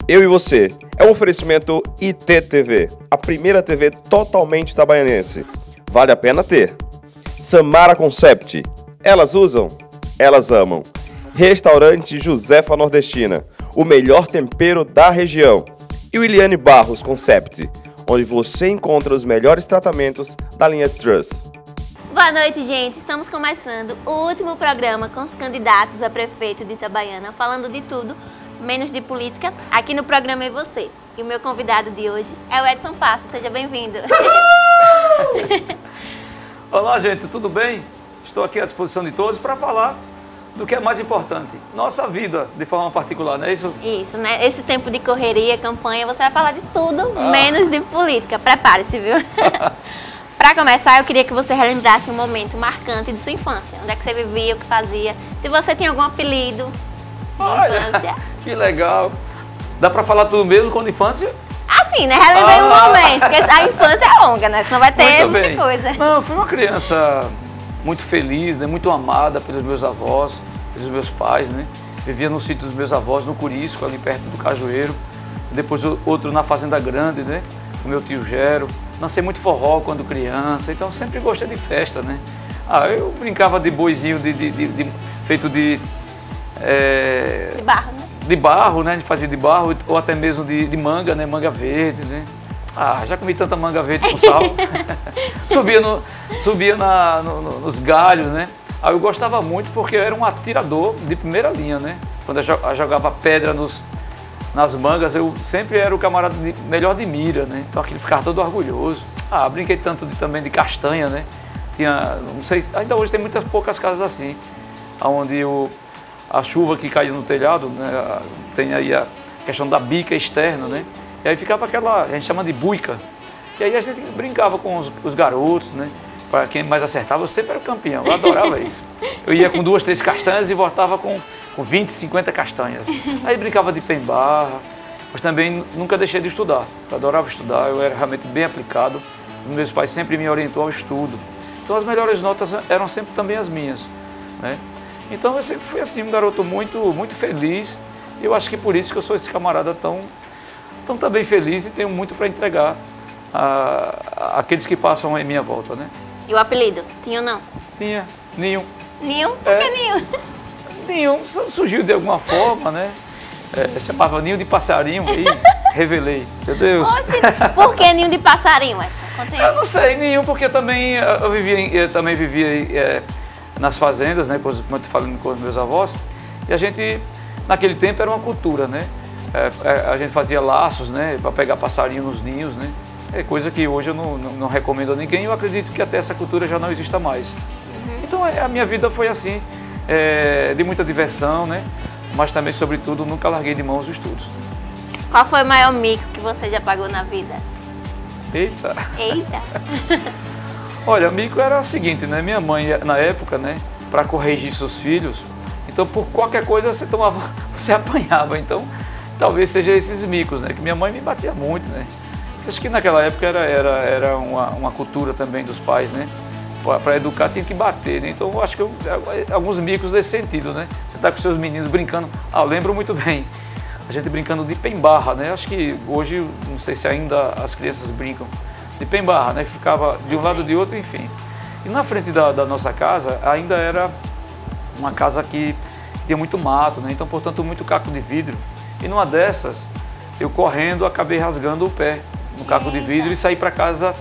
Eu e Você é um oferecimento ITTV, a primeira TV totalmente itabaianense. Vale a pena ter. Samara Concept, elas usam, elas amam. Restaurante Josefa Nordestina, o melhor tempero da região. E o Iliane Barros Concept, onde você encontra os melhores tratamentos da linha Truss. Boa noite, gente. Estamos começando o último programa com os candidatos a prefeito de Itabaiana, falando de tudo, menos de política, aqui no programa É Você. E o meu convidado de hoje é o Edson Passo. Seja bem-vindo. Olá, gente, tudo bem? Estou aqui à disposição de todos para falar do que é mais importante, nossa vida, de forma particular, não é isso? Isso, né? Esse tempo de correria, campanha, você vai falar de tudo, menos de política. Prepare-se, viu? Para começar, eu queria que você relembrasse um momento marcante de sua infância. Onde é que você vivia, o que fazia, se você tem algum apelido de infância. Que legal. Dá para falar tudo mesmo com infância? Assim, né? Relembrei um momento, porque a infância é longa, né? Senão vai ter muita coisa. Não, fui uma criança muito feliz, né? Muito amada pelos meus avós, pelos meus pais, né? Vivia no sítio dos meus avós, no Curisco, ali perto do Cajueiro. Depois outro na Fazenda Grande, né? Com meu tio Gero. Dancei muito forró quando criança, então sempre gostei de festa, né? Eu brincava de boizinho feito de barro, né? De barro, né? A gente fazia de barro, ou até mesmo de manga, né? Manga verde, né? Já comi tanta manga verde com sal. subia nos galhos, né? Eu gostava muito porque eu era um atirador de primeira linha, né? Quando eu jogava pedra nas mangas, eu sempre era o camarada melhor de mira, né? Então aquele ficava todo orgulhoso. Brinquei tanto também de castanha, né? Tinha, não sei, ainda hoje tem muitas poucas casas assim, onde a chuva que caía no telhado, né? Tem aí a questão da bica externa, né? E aí ficava aquela, a gente chama de buica. E aí a gente brincava com os garotos, né? Para quem mais acertava, eu sempre era o campeão, eu adorava isso. Eu ia com 2, 3 castanhas e voltava com 20, 50 castanhas. Aí brincava de pembarra, mas também nunca deixei de estudar. Eu adorava estudar, eu era realmente bem aplicado. Meus pais sempre me orientou ao estudo. Então as melhores notas eram sempre também as minhas, né? Então eu sempre fui assim, um garoto muito, muito feliz. E eu acho que por isso que eu sou esse camarada tão também feliz e tenho muito para entregar àqueles que passam em minha volta, né? E o apelido? Tinha ou não? Tinha, Ninho. Ninho? Por que Ninho? Ninho surgiu de alguma forma, né? Chamava Ninho de passarinho e revelei. Meu Deus. Oxe, por que Ninho de passarinho, Edson? Conta aí. Eu não sei, Ninho, porque também eu também vivia nas fazendas, né? Como eu te falando com os meus avós. E a gente, naquele tempo, era uma cultura, né? A gente fazia laços, né? Para pegar passarinho nos ninhos, né? É coisa que hoje eu não recomendo a ninguém. Eu acredito que até essa cultura já não exista mais. Então a minha vida foi assim, de muita diversão, né? Mas também, sobretudo, nunca larguei de mão os estudos. Qual foi o maior mico que você já pagou na vida? Eita! Eita! Olha, o mico era o seguinte, né? Minha mãe, na época, né? Para corrigir seus filhos, então por qualquer coisa você apanhava. Então, talvez seja esses micos, né? Que minha mãe me batia muito, né? Acho que naquela época era uma cultura também dos pais, né? Para educar tem que bater, né? Então eu acho que alguns micos nesse sentido, né? Você está com seus meninos brincando, eu lembro muito bem, a gente brincando de pembarra, né? Acho que hoje, não sei se ainda as crianças brincam de pembarra, né? Ficava de um lado de outro, enfim. E na frente da nossa casa ainda era uma casa que tinha muito mato, né? Então, portanto, muito caco de vidro. E numa dessas, eu correndo, acabei rasgando o pé no caco de vidro e saí para casa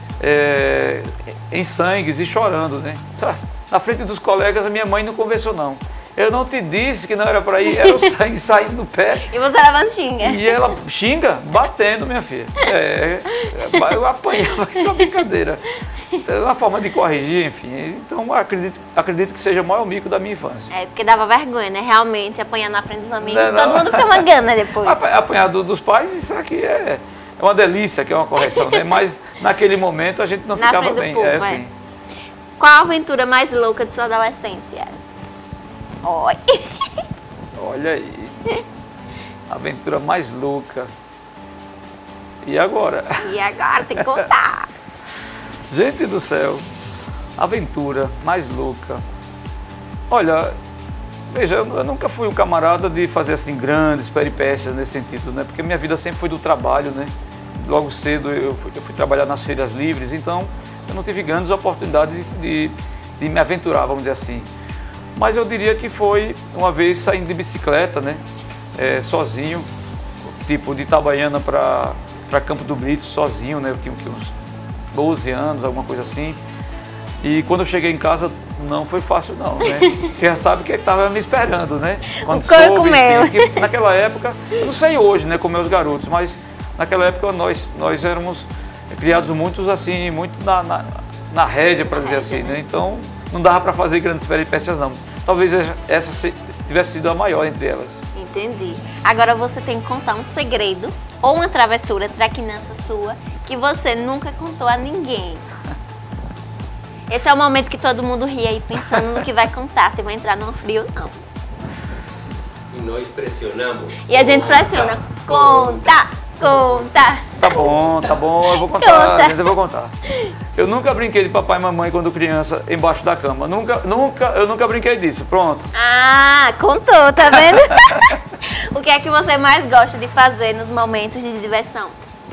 em sangues e chorando, né? Na frente dos colegas, a minha mãe não conversou, não. Eu não te disse que não era para ir, era o sangue saindo do pé. E você levando xinga. E ela xinga batendo, minha filha. Eu apanhava, que só brincadeira. É uma forma de corrigir, enfim. Então, acredito que seja o maior mico da minha infância. Porque dava vergonha, né? Realmente, apanhar na frente dos amigos, todo mundo fica mangana depois. Apanhar dos pais, isso aqui é uma delícia, que é uma correção, né? Mas naquele momento a gente não ficava bem. Assim. Qual a aventura mais louca de sua adolescência? Oi. Olha aí. Aventura mais louca. E agora? E agora? Tem que contar. Gente do céu. Aventura mais louca. Olha, Veja, eu nunca fui um camarada de fazer assim grandes peripécias nesse sentido, né? Porque minha vida sempre foi do trabalho, né? Logo cedo eu fui trabalhar nas feiras livres, então eu não tive grandes oportunidades de me aventurar, vamos dizer assim. Mas eu diria que foi uma vez saindo de bicicleta, né? Sozinho, tipo de Itabaiana para Campo do Brito, sozinho, né? Eu tinha uns 12 anos, alguma coisa assim. E quando eu cheguei em casa, não foi fácil não, né? Você já sabe o que estava me esperando, né? Quando soube, enfim, que naquela época, eu não sei hoje, né, com meus garotos, mas naquela época nós éramos criados muito assim, muito na rédea, para dizer assim, né? Então não dava para fazer grandes peripécias não. Talvez essa tivesse sido a maior entre elas. Entendi. Agora você tem que contar um segredo ou uma travessura traquinança sua que você nunca contou a ninguém. Esse é o momento que todo mundo ri aí pensando no que vai contar, se vai entrar num frio ou não. E nós pressionamos. E a gente pressiona. Conta! Conta! Tá bom, eu vou contar, Conta. gente, eu vou contar. Eu nunca brinquei de papai e mamãe quando criança embaixo da cama. Eu nunca brinquei disso, pronto. Ah, contou, tá vendo? O que é que você mais gosta de fazer nos momentos de diversão?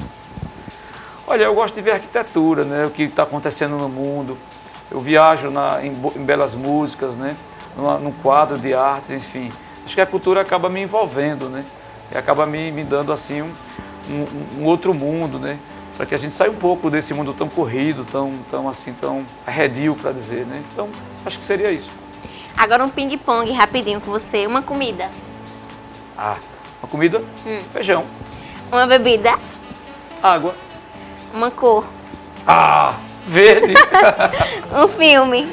Olha, eu gosto de ver arquitetura, né? O que está acontecendo no mundo. Eu viajo em belas músicas, né? Num quadro de artes, enfim. Acho que a cultura acaba me envolvendo, né? E acaba me dando assim um outro mundo, né? Para que a gente saia um pouco desse mundo tão corrido, tão arredio, para dizer, né? Então, acho que seria isso. Agora um ping-pong rapidinho com você. Uma comida. Ah, uma comida? Feijão. Uma bebida. Água. Uma cor. Ah, verde. Um filme.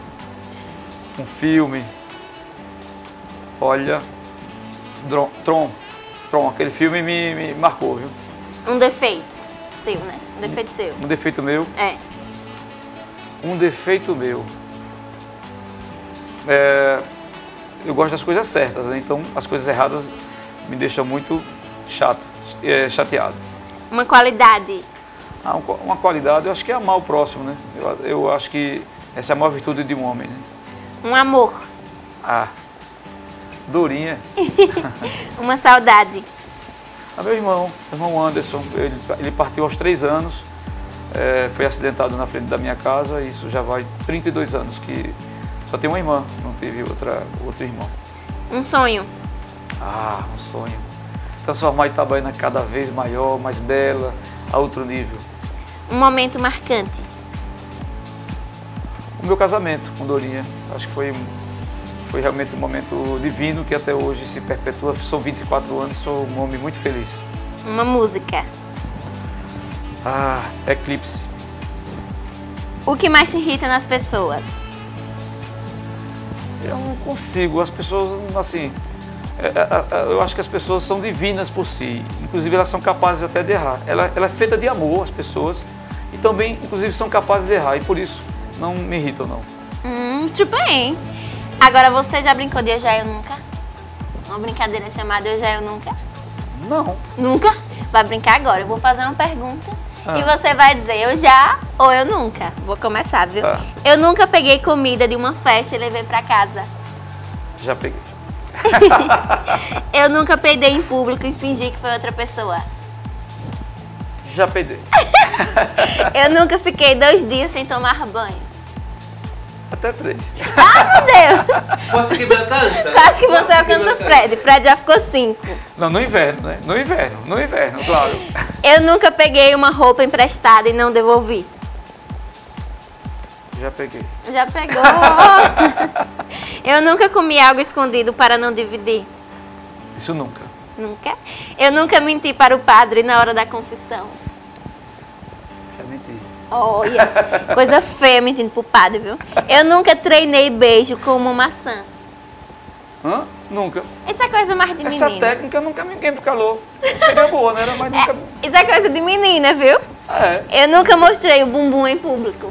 Um filme. Olha, Tron, aquele filme me marcou, viu? Um defeito seu, né? Um defeito seu. Um defeito meu? É. Um defeito meu. Eu gosto das coisas certas, né? Então as coisas erradas me deixam muito chateado. Uma qualidade. Uma qualidade, eu acho que é amar o próximo, né? Eu acho que essa é a maior virtude de um homem, né? Um amor. Ah, Dorinha. Uma saudade. Meu irmão Anderson, ele partiu aos 3 anos, foi acidentado na frente da minha casa, e isso já vai 32 anos, que só tem uma irmã, não teve outro irmão. Um sonho. Ah, um sonho. Transformar Itabaiana cada vez maior, mais bela, a outro nível. Um momento marcante. O meu casamento com Dorinha, acho que foi realmente um momento divino que até hoje se perpetua. São 24 anos, sou um homem muito feliz. Uma música. Ah, Eclipse. O que mais te irrita nas pessoas? Eu não consigo, as pessoas, assim, eu acho que as pessoas são divinas por si, inclusive elas são capazes até de errar. Ela é feita de amor, as pessoas, e também, inclusive, são capazes de errar, e por isso não me irritam, não. Muito bem. Agora, você já brincou de Eu Já, Eu Nunca? Uma brincadeira chamada Eu Já, Eu Nunca? Não. Nunca? Vai brincar agora. Eu vou fazer uma pergunta e você vai dizer eu já ou eu nunca. Vou começar, viu? Tá. Eu nunca peguei comida de uma festa e levei pra casa. Já peguei. Eu nunca peidei em público e fingi que foi outra pessoa. Já peidei. Eu nunca fiquei 2 dias sem tomar banho. Até 3. Ah, meu Deus! Quase que me alcança. Quase que você alcança o Fred. Fred já ficou 5. Não, no inverno, né? No inverno, claro. Eu nunca peguei uma roupa emprestada e não devolvi. Já peguei. Já pegou! Eu nunca comi algo escondido para não dividir. Isso nunca. Nunca? Eu nunca menti para o padre na hora da confissão. Já menti. Olha, coisa feia mentindo pro padre, viu? Eu nunca treinei beijo com uma maçã. Hã? Nunca. Isso é coisa mais de Essa menina. técnica nunca ninguém me calou. Seria boa, né? Mas nunca... Isso é coisa de menina, viu? É. Eu nunca mostrei o bumbum em público.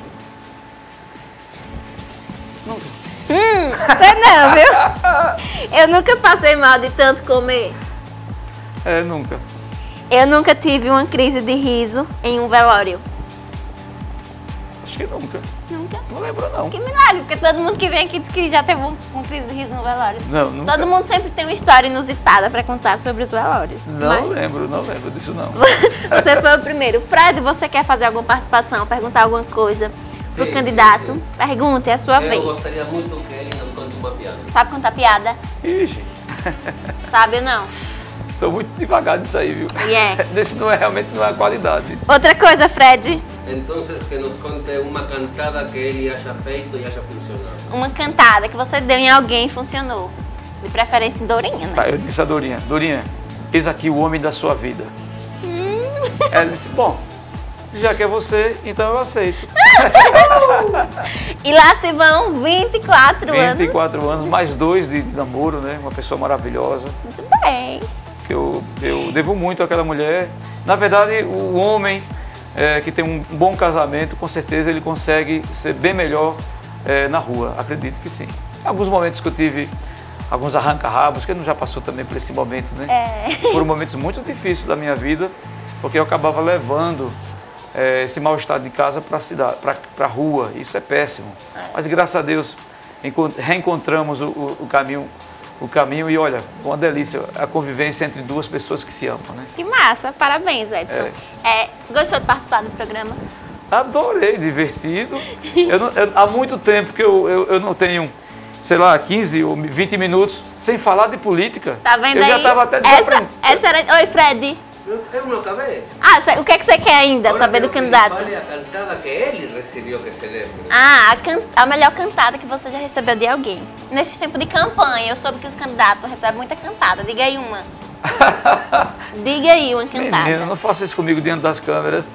Nunca. Você não, viu? Eu nunca passei mal de tanto comer. Nunca. Eu nunca tive uma crise de riso em um velório. Acho que nunca. Nunca? Não lembro, não. Que milagre, porque todo mundo que vem aqui diz que já teve um crise de riso no velório. Não, nunca. Todo mundo sempre tem uma história inusitada pra contar sobre os velórios. Não lembro disso, não. Você foi o primeiro. Fred, você quer fazer alguma participação, perguntar alguma coisa pro Sim, candidato? sim. Pergunte, é a sua Eu vez. gostaria muito que ele nos conte uma piada. Sabe contar piada? Ixi, Sabe ou não? sou muito devagar nisso aí, viu? Yeah. Isso realmente não é a qualidade. Outra coisa, Fred. Entonces, que nos conte uma cantada que ele haja feito e haja funcionado. Uma cantada que você deu em alguém e funcionou. De preferência em Dourinha, né? Tá, eu disse a Dorinha, eis aqui o homem da sua vida. Ela disse, bom, já que é você, então eu aceito. E lá se vão 24 anos. 24 anos, mais 2 de namoro, né? Uma pessoa maravilhosa. Muito bem. Que eu devo muito àquela mulher. Na verdade, o homem que tem um bom casamento, com certeza ele consegue ser bem melhor na rua. Acredito que sim. Alguns momentos que eu tive, alguns arranca-rabos, que não já passou também por esse momento, né? Foram momentos muito difíceis da minha vida, porque eu acabava levando esse mal-estar de casa para a cidade, para a rua. Isso é péssimo. Mas graças a Deus reencontramos o caminho e olha, uma delícia a convivência entre duas pessoas que se amam, né? Que massa. Parabéns, Edson. Gostou de participar do programa? Adorei, divertido. Há muito tempo que eu não tenho, sei lá, 15 ou 20 minutos sem falar de política. Tá vendo eu aí? Já estava até desaprendendo. Essa era... Oi, Fred. Eu não acabei. O que é que você quer ainda Agora saber do quero que candidato? ele fale a cantada que ele recebeu, que se lembre. A melhor cantada que você já recebeu de alguém. Nesse tempo de campanha, eu soube que os candidatos recebem muita cantada. Diga aí uma. Diga aí uma cantada. Menina, não faça isso comigo diante das câmeras.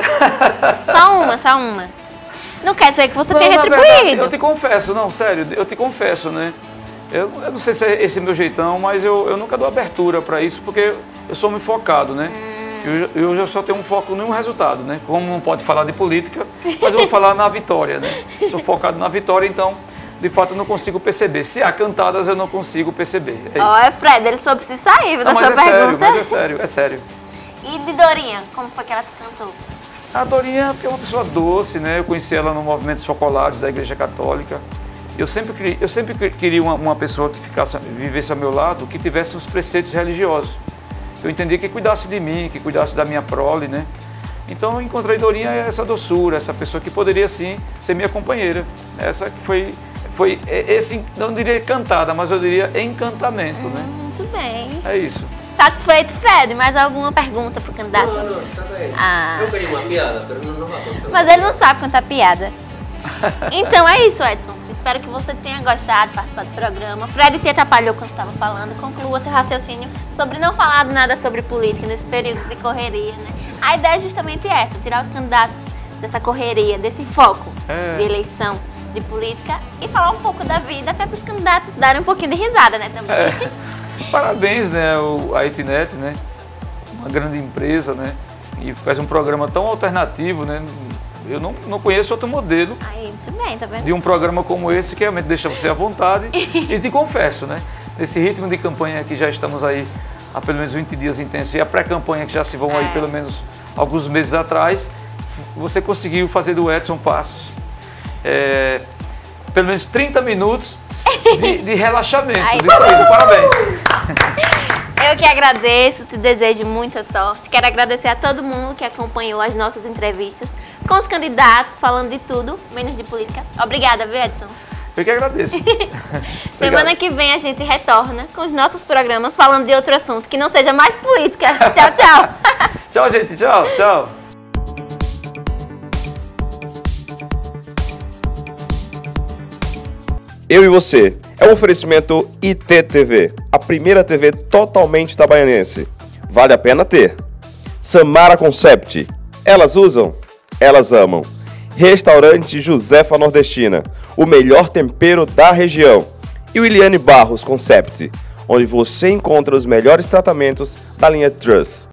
Só uma. Não quer dizer que você Não, tenha na retribuído. verdade, eu te confesso, não, sério, eu te confesso, né? Eu não sei se é esse meu jeitão, mas eu nunca dou abertura para isso, porque eu sou muito focado, né? Eu já só tenho um foco em um resultado, né? Como não pode falar de política, mas eu vou falar na vitória, né? Sou focado na vitória, então, de fato, eu não consigo perceber. Se há cantadas, eu não consigo perceber. É isso. Olha, Fred, ele soube se sair da Não, sua mas é sério, pergunta. mas é sério, é sério. E de Dorinha, como foi que ela te cantou? A Dorinha é uma pessoa doce, né? Eu conheci ela no movimento Chocolates da Igreja Católica. Eu sempre queria uma pessoa que vivesse ao meu lado, que tivesse os preceitos religiosos. Eu entendi que cuidasse de mim, que cuidasse da minha prole, né? Então eu encontrei Dorinha essa doçura, essa pessoa que poderia sim ser minha companheira. Essa que foi esse, não diria cantada, mas eu diria encantamento, né? Muito bem. É isso. Satisfeito, Fred? Mais alguma pergunta pro candidato? Não, está bem. Ah. Eu queria uma piada, mas não vai contar. Mas ele não sabe contar piada. Então é isso, Edson. Espero que você tenha gostado de participar do programa. Fred te atrapalhou quando estava falando. Conclua seu raciocínio sobre não falar nada sobre política nesse período de correria, né? A ideia é justamente essa, tirar os candidatos dessa correria, desse foco de eleição, de política e falar um pouco da vida, até para os candidatos darem um pouquinho de risada, né, também. Parabéns, né, a Etnet, né? Uma grande empresa, né? E faz um programa tão alternativo, né? Eu não conheço outro modelo Aí, muito bem, tá vendo? de um programa como esse que realmente deixa você à vontade. E te confesso, né? Nesse ritmo de campanha que já estamos aí há pelo menos 20 dias intensos e a pré-campanha que já se vão aí pelo menos alguns meses atrás, você conseguiu fazer do Edson Passos pelo menos 30 minutos de relaxamento. Ai, Parabéns. Eu que agradeço, te desejo muita sorte. Quero agradecer a todo mundo que acompanhou as nossas entrevistas com os candidatos, falando de tudo, menos de política. Obrigada, viu, Edson? Eu que agradeço. Semana que vem a gente retorna com os nossos programas falando de outro assunto, que não seja mais política. Tchau, tchau. Tchau, gente. Tchau, tchau. Eu e Você é um oferecimento ITTV, a primeira TV totalmente itabaianense. Vale a pena ter. Samara Concept, elas usam, elas amam. Restaurante Josefa Nordestina, o melhor tempero da região. E Williane Barros Concept, onde você encontra os melhores tratamentos da linha Truss.